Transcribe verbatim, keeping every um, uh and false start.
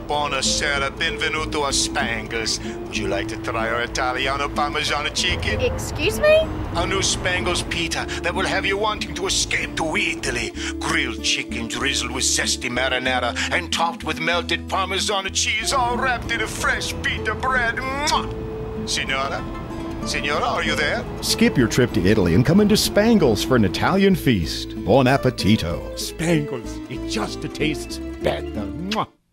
Buonasera, benvenuto a Spangles. Would you like to try our Italiano Parmigiano chicken? Excuse me? A new Spangles pita that will have you wanting to escape to Italy. Grilled chicken drizzled with zesty marinara and topped with melted Parmesan cheese, all wrapped in a fresh pita bread. Mwah! Signora? Signora, are you there? Skip your trip to Italy and come into Spangles for an Italian feast. Buon appetito. Spangles, it just tastes better. Mwah.